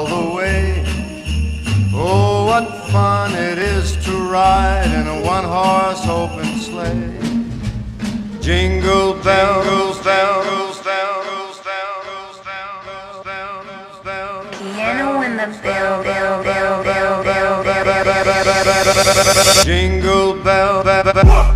all the way. Oh, what fun it is to ride in a one-horse open sleigh. Jingle bells, bells, bells, bells, bells, bells, bells. Piano in the bell, bell, bell, bell, bell, bell, bell, bell, bell, bell, bell. Jingle bell, bell, bell.